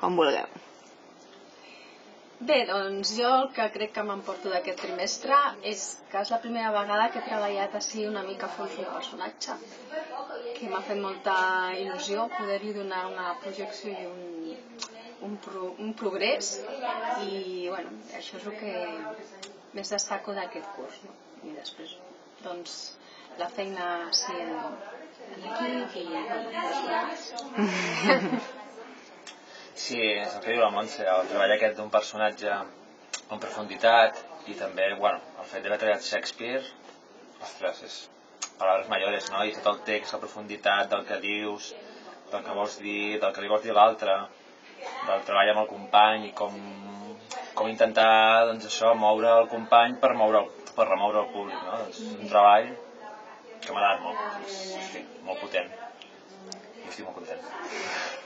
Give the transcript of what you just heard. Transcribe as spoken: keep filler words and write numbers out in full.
quan vulgueu. Bé, doncs jo el que crec que m'emporto d'aquest trimestre és que és la primera vegada que he treballat així una mica a fons un personatge, que m'ha fet molta il·lusió poder-li donar una projecció i un, un, pro, un progrés, i bueno, això és el que més destaco d'aquest curs, no? I després, doncs, la feina sí, en, en equip i bueno, Sí, és el que diu la Montse, el treball aquest d'un personatge en profunditat i també, bueno, el fet d'haver treballat Shakespeare, ostres, és paraules mayores, no? I tot el text, la profunditat del que dius, del que vols dir, del que li vols dir a l'altre, del treball amb el company i com, com intentar, doncs això, moure el company per, moure, per remoure el públic, no? És un treball que m'ha agradat molt, hosti, molt potent, i estic molt content.